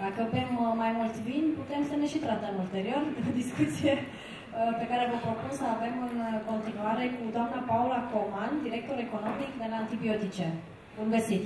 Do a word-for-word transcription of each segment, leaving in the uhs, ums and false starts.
Dacă bem mai mult vin, putem să ne și tratăm ulterior. O discuție pe care vă propun să avem în continuare cu doamna Paula Coman, director economic de la Antibiotice. Bun găsit!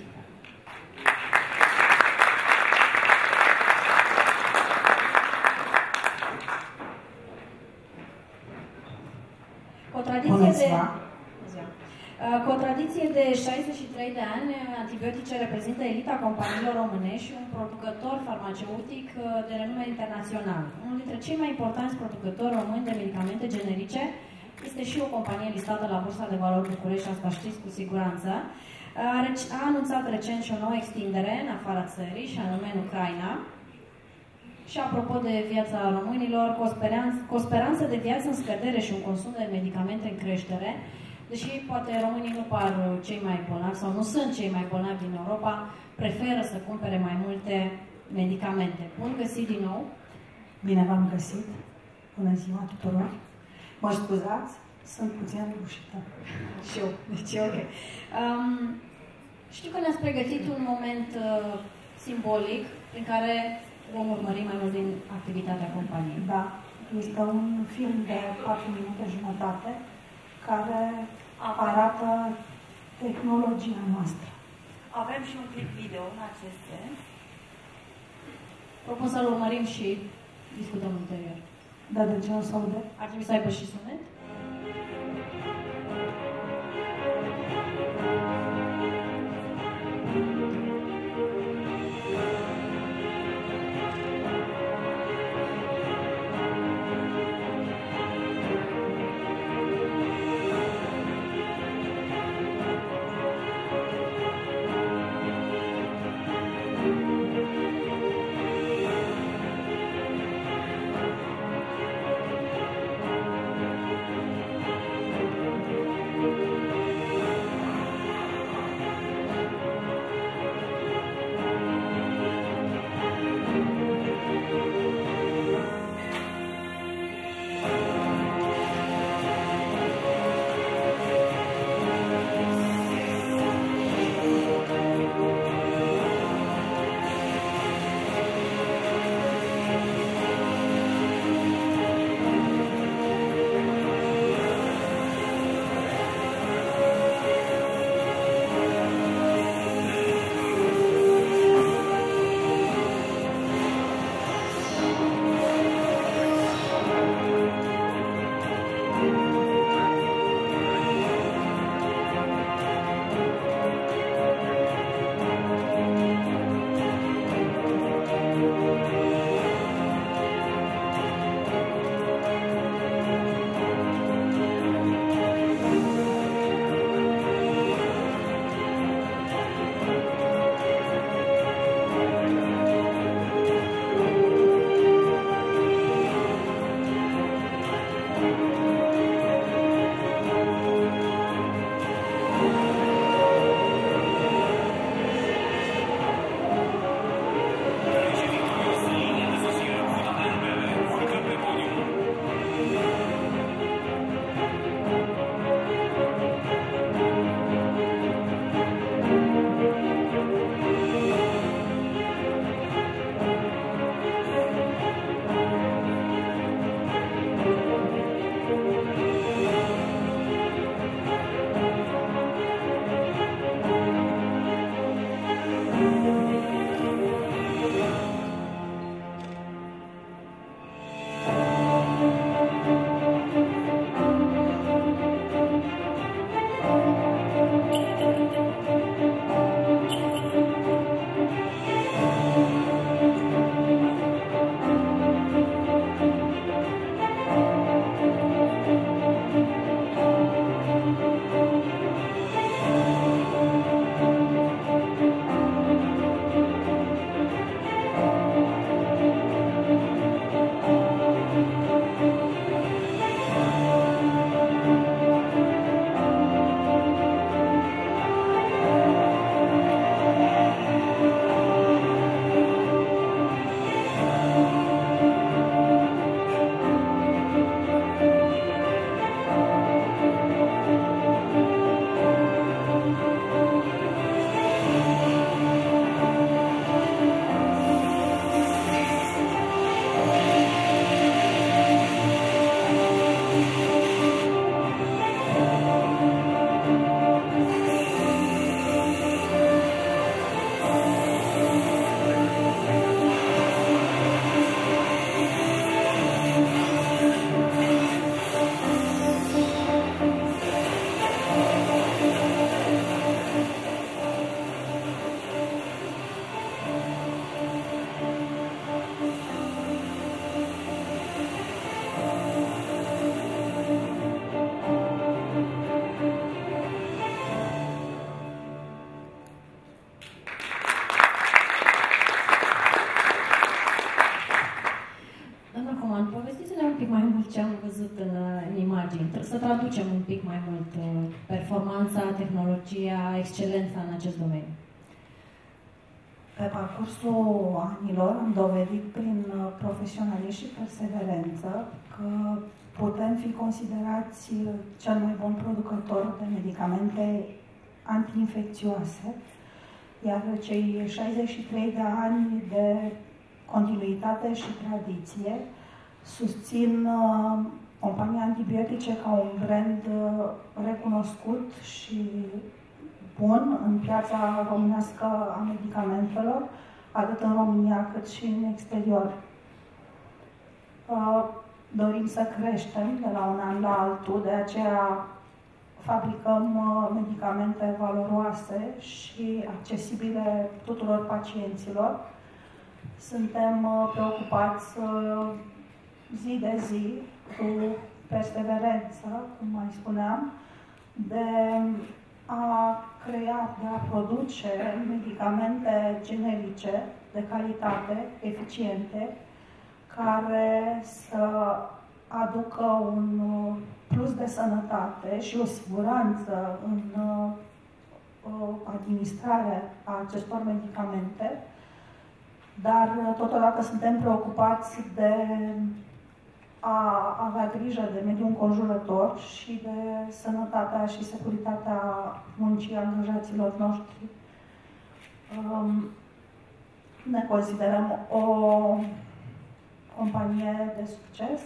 Cu o tradiție de... Cu o tradiție de șaizeci și trei de ani, Antibiotice reprezintă elita companiilor românești și un producător farmaceutic de renume internațional. Unul dintre cei mai importanți producători români de medicamente generice este și o companie listată la Bursa de Valori București, asta știți cu siguranță. A anunțat recent și o nouă extindere în afara țării, și anume în Ucraina. Și apropo de viața românilor, cu o speranță, cu o speranță de viață în scădere și un consum de medicamente în creștere, deși poate românii nu par cei mai bolnavi sau nu sunt cei mai bolnavi din Europa, preferă să cumpere mai multe medicamente. Bun găsit din nou! Bine v-am găsit! Bună ziua tuturor! Mă scuzați, sunt puțin rușită. Și eu, deci e ok. Um, știu că ne-ați pregătit un moment uh, simbolic în care vom urmări mai mult din activitatea companiei. Da, este un film de patru minute jumătate care arată tehnologia noastră. Avem și un clip video în acest sens. Propun să-l urmărim și discutăm ulterior. Da, de ce nu se aude? Ar trebui să aibă și sunet? traducem un pic mai mult performanța, tehnologia, excelența în acest domeniu? Pe parcursul anilor am dovedit prin profesionalism și perseverență că putem fi considerați cel mai bun producător de medicamente antiinfecțioase, iar cei șaizeci și trei de ani de continuitate și tradiție susțin uh, companii antibiotice ca un brand uh, recunoscut și bun în piața românească a medicamentelor, atât în România cât și în exterior. Uh, dorim să creștem de la un an la altul, de aceea fabricăm uh, medicamente valoroase și accesibile tuturor pacienților. Suntem uh, preocupați uh, zi de zi, cu perseverență, cum mai spuneam, de a crea, de a produce medicamente generice, de calitate, eficiente, care să aducă un plus de sănătate și o siguranță în administrarea acestor medicamente, dar totodată suntem preocupați de a avea grijă de mediul înconjurător și de sănătatea și securitatea muncii angajaților noștri. Ne considerăm o companie de succes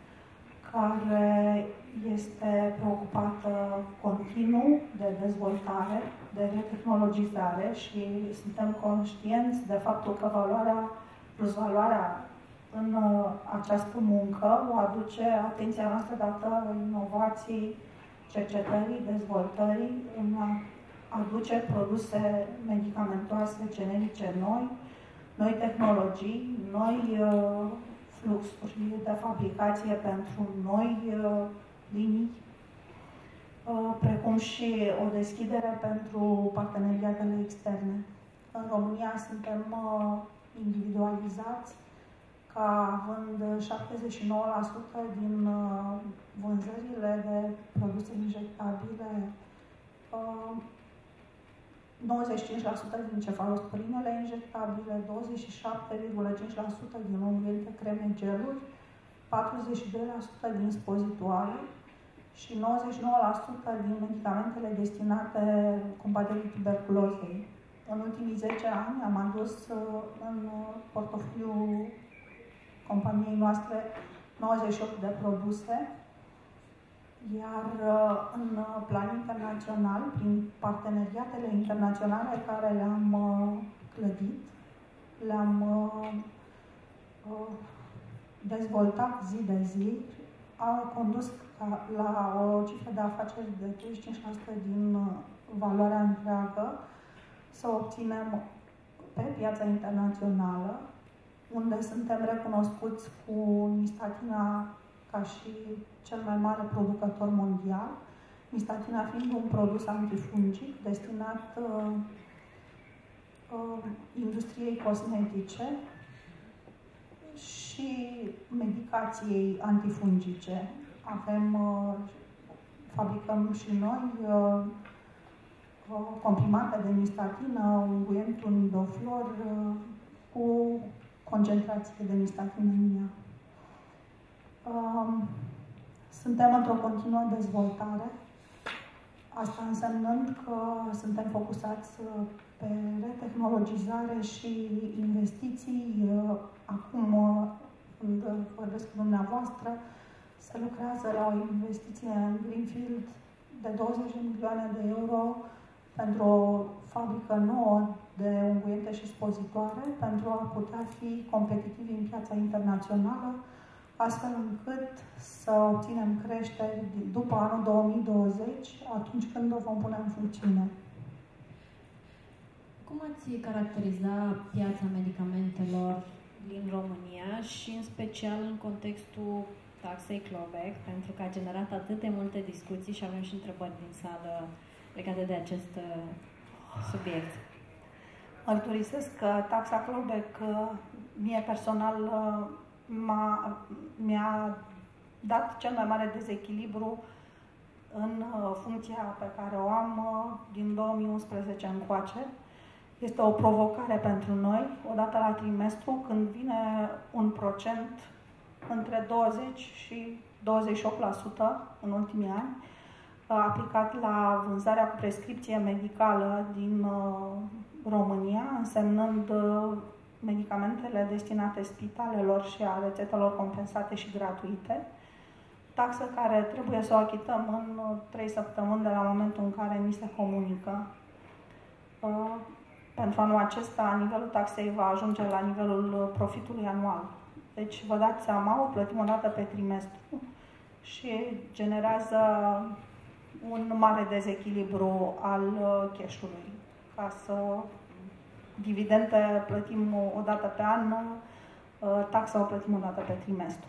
care este preocupată continuu de dezvoltare, de retehnologizare și suntem conștienți de faptul că valoarea plus valoarea în această muncă o aduce atenția noastră dată inovației, cercetării, dezvoltării, în a aduce produse medicamentoase, generice noi, noi tehnologii, noi uh, fluxuri de fabricație pentru noi uh, linii, uh, precum și o deschidere pentru parteneriatele externe. În România suntem uh, individualizați, ca având șaptezeci și nouă la sută din uh, vânzările de produse injectabile, uh, nouăzeci și cinci la sută din cefalosporinele injectabile, douăzeci și șapte virgulă cinci la sută din unguente, creme, geluri, patruzeci și doi la sută din spozitoare și nouăzeci și nouă la sută din medicamentele destinate combaterii tuberculozei. În ultimii zece ani am adus uh, în portofoliu companiei noastre nouăzeci și opt de produse, iar în plan internațional, prin parteneriatele internaționale care le-am clădit, le-am dezvoltat zi de zi, a condus la o cifră de afaceri de treizeci și cinci la sută din valoarea întreagă să obținem pe piața internațională, unde suntem recunoscuți cu Nystatina ca și cel mai mare producător mondial, Nystatina fiind un produs antifungic destinat uh, uh, industriei cosmetice și medicației antifungice. Avem, uh, fabricăm și noi uh, comprimate de Nystatina, unguentul Nidoflor, uh, cu concentrație de Nystatina în ea. Um, suntem într-o continuă dezvoltare, asta însemnând că suntem focusați pe retehnologizare și investiții. Acum, când vorbesc cu dumneavoastră, se lucrează la o investiție în Greenfield de douăzeci de milioane de euro pentru o fabrică nouă de unguente și spozitoare, pentru a putea fi competitivi în piața internațională, astfel încât să obținem creșteri după anul două mii douăzeci, atunci când o vom pune în funcțiune. Cum ați caracteriza piața medicamentelor din România și în special în contextul taxei clawback, pentru că a generat atât de multe discuții și avem și întrebări din sală legate de acest subiect? Mărturisesc că taxa clawback mie personal mi-a dat cel mai mare dezechilibru în funcția pe care o am din două mii unsprezece încoace. Este o provocare pentru noi, odată la trimestru, când vine un procent între douăzeci și douăzeci și opt la sută în ultimii ani, aplicat la vânzarea cu prescripție medicală din România, însemnând medicamentele destinate spitalelor și a rețetelor compensate și gratuite, taxă care trebuie să o achităm în trei săptămâni de la momentul în care ni se comunică. Pentru anul acesta, nivelul taxei va ajunge la nivelul profitului anual. Deci, vă dați seama, o plătim o dată pe trimestru și generează un mare dezechilibru al cash-ului. Ca să dividende plătim o dată pe an, taxa o plătim o dată pe trimestru.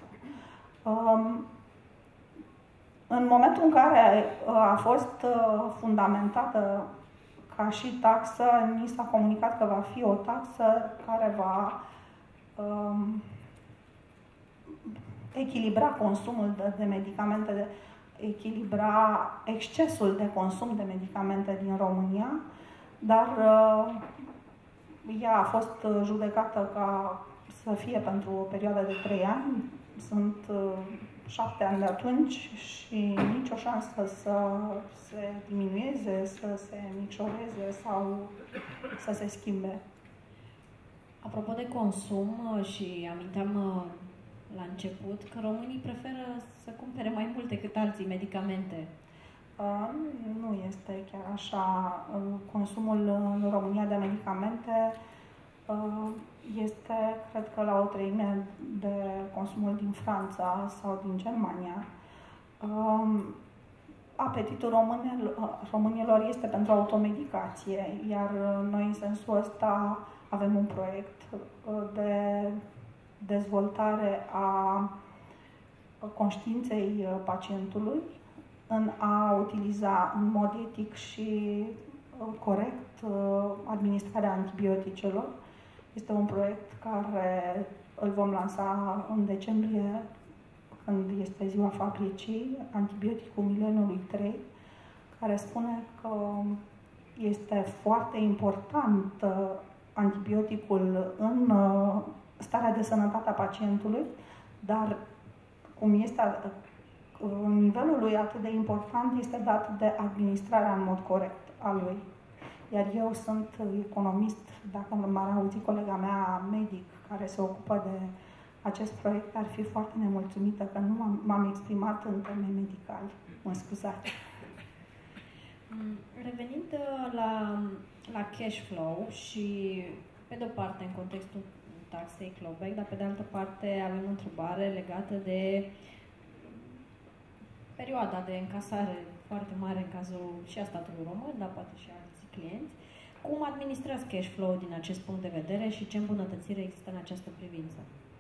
În momentul în care a fost fundamentată ca și taxă, ni s-a comunicat că va fi o taxă care va um, echilibra consumul de, de medicamente, de, echilibra excesul de consum de medicamente din România, dar uh, ea a fost judecată ca să fie pentru o perioadă de trei ani. Sunt uh, șapte ani de atunci și nicio șansă să se diminueze, să se micșoreze sau să se schimbe. Apropo de consum, și aminteam la început că românii preferă să cumpere mai mult decât alții medicamente. Uh, nu este chiar așa. Consumul în România de medicamente uh, este, cred că, la o treime de consumul din Franța sau din Germania. Uh, apetitul românilor, românilor este pentru automedicație, iar noi, în sensul ăsta, avem un proiect de dezvoltare a conștiinței pacientului în a utiliza în mod etic și corect administrarea antibioticelor. Este un proiect care îl vom lansa în decembrie, când este ziua fabricii, antibioticul mileniului trei, care spune că este foarte important antibioticul în starea de sănătate a pacientului, dar cum este nivelul lui atât de important, este dat de administrarea în mod corect a lui. Iar eu sunt economist, dacă m-ar auzi colega mea medic care se ocupă de acest proiect, ar fi foarte nemulțumită că nu m-am exprimat în termeni medicali. Mă scuzați. Revenind la, la cash flow și, pe de o parte, în contextul taxei clawback, dar pe de altă parte avem o întrebare legată de perioada de încasare foarte mare în cazul și a statului român, dar poate și a alții clienți. Cum administrați cash flow din acest punct de vedere și ce îmbunătățire există în această privință?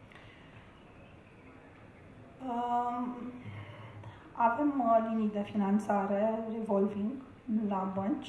Um, avem uh, linii de finanțare revolving la bănci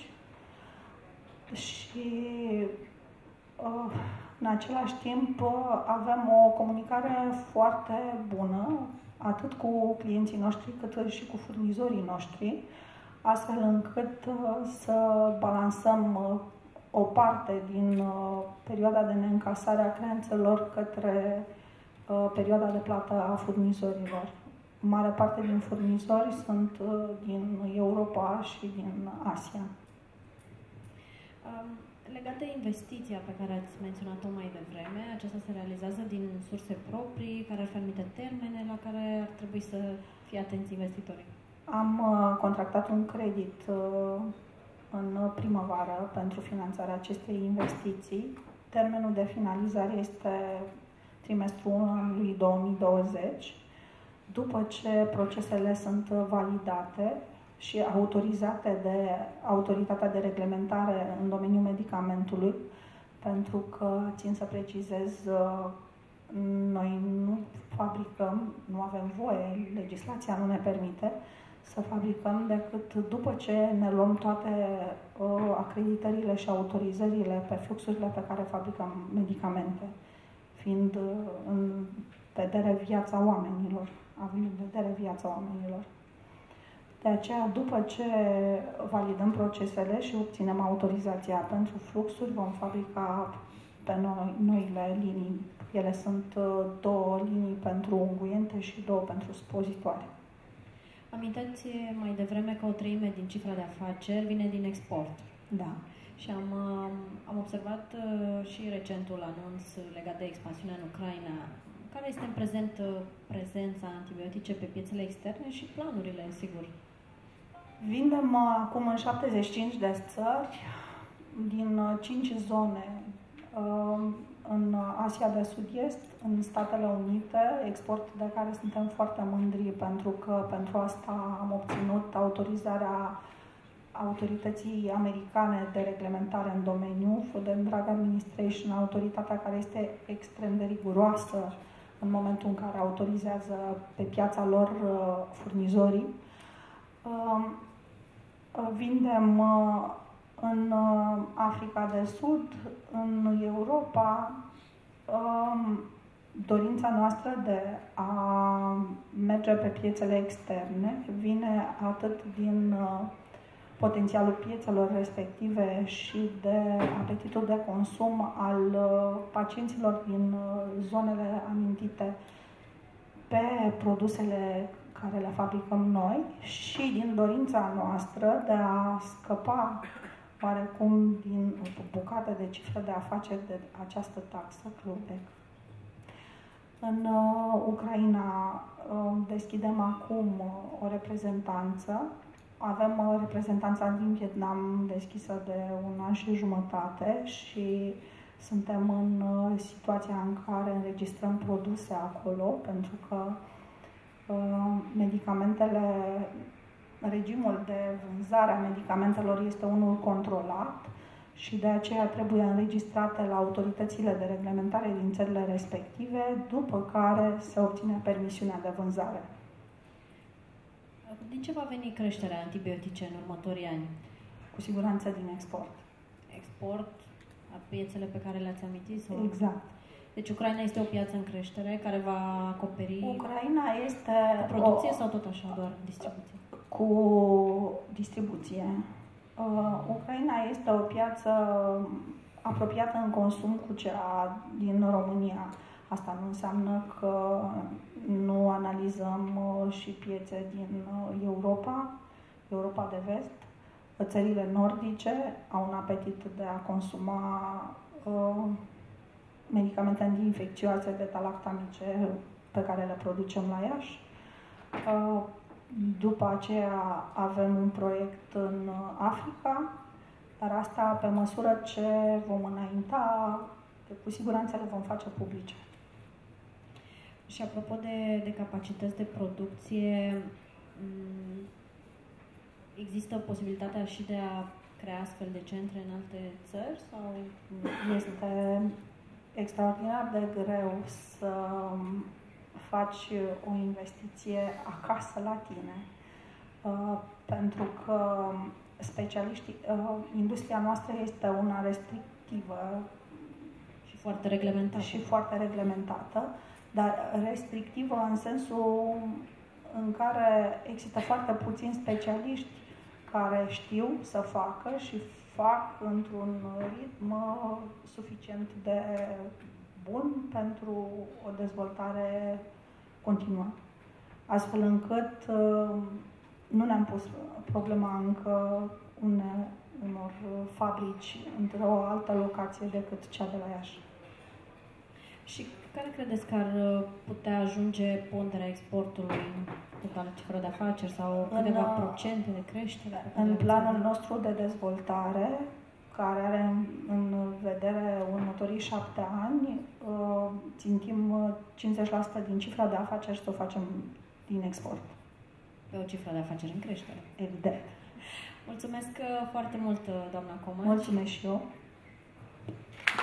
și uh, în același timp avem o comunicare foarte bună atât cu clienții noștri cât și cu furnizorii noștri, astfel încât uh, să balansăm uh, o parte din uh, perioada de neîncasare a creanțelor către uh, perioada de plată a furnizorilor. Mare parte din furnizori sunt uh, din Europa și din Asia. Um, legat de investiția pe care ați menționat-o mai devreme, aceasta se realizează din surse proprii, care ar fi anumite termene la care ar trebui să fie atenți investitorii? Am uh, contractat un credit uh, în primăvară pentru finanțarea acestei investiții. Termenul de finalizare este trimestrul unu anului două mii douăzeci. După ce procesele sunt validate și autorizate de Autoritatea de Reglementare în domeniul medicamentului, pentru că, țin să precizez, noi nu fabricăm, nu avem voie, legislația nu ne permite să fabricăm decât după ce ne luăm toate acreditările și autorizările pe fluxurile pe care fabricăm medicamente, fiind în vedere viața oamenilor, având în vedere viața oamenilor. De aceea, după ce validăm procesele și obținem autorizația pentru fluxuri, vom fabrica pe noi, noile linii. Ele sunt două linii pentru unguiente și două pentru spozitoare. Aminteți mai devreme că o treime din cifra de afaceri vine din export. Da. Și am, am observat și recentul anunț legat de expansiunea în Ucraina. Care este în prezent prezența antibiotice pe piețele externe și planurile, sigur? Vindem acum în șaptezeci și cinci de țări, din cinci zone, în Asia de Sud-Est, în Statele Unite, export de care suntem foarte mândri pentru că pentru asta am obținut autorizarea autorității americane de reglementare în domeniu, Food and Drug Administration, autoritatea care este extrem de riguroasă în momentul în care autorizează pe piața lor furnizorii. Vindem în Africa de Sud, în Europa. Dorința noastră de a merge pe piețele externe vine atât din potențialul piețelor respective și de apetitul de consum al pacienților din zonele amintite pe produsele care le fabricăm noi și din dorința noastră de a scăpa oarecum din bucate de cifre de afaceri de această taxă clawback. În uh, Ucraina uh, deschidem acum uh, o reprezentanță. Avem uh, reprezentanța din Vietnam deschisă de un an și jumătate și suntem în uh, situația în care înregistrăm produse acolo, pentru că uh, medicamentele, regimul de vânzare a medicamentelor este unul controlat și de aceea trebuie înregistrate la autoritățile de reglementare din țările respective, după care se obține permisiunea de vânzare. Din ce va veni creșterea antibiotice în următorii ani? Cu siguranță din export. Export la piețele pe care le-ați amintit? Sau? Exact. Deci Ucraina este o piață în creștere care va acoperi... Ucraina este... Cu producție o... sau tot așa, doar distribuție? Cu distribuție. Uh, Ucraina este o piață apropiată în consum cu cea din România. Asta nu înseamnă că nu analizăm uh, și piețe din uh, Europa, Europa de Vest. Țările nordice au un apetit de a consuma uh, medicamente anti-infecțioase, beta-lactamice, pe care le producem la Iași. Uh, După aceea avem un proiect în Africa, dar asta pe măsură ce vom înainta, cu siguranță le vom face publice. Și apropo de, de capacități de producție, există posibilitatea și de a crea astfel de centre în alte țări? Sau este extraordinar de greu să faci o investiție acasă la tine, uh, pentru că specialiștii, uh, industria noastră este una restrictivă și foarte reglementată. și foarte reglementată, dar restrictivă în sensul în care există foarte puțini specialiști care știu să facă și fac într-un ritm suficient de bun pentru o dezvoltare continuă. Astfel încât uh, nu ne-am pus problema încă une, unor fabrici într-o altă locație decât cea de la Iași. Și care credeți că ar putea ajunge ponderea exportului în totală cifră de afaceri sau câteva în, procente de creștere? În planul nostru de dezvoltare, care are în vedere următorii șapte ani, țintim cincizeci la sută din cifra de afaceri să o facem din export. Pe o cifră de afaceri în creștere. Evident. Mulțumesc foarte mult, doamna Coman. Mulțumesc și eu.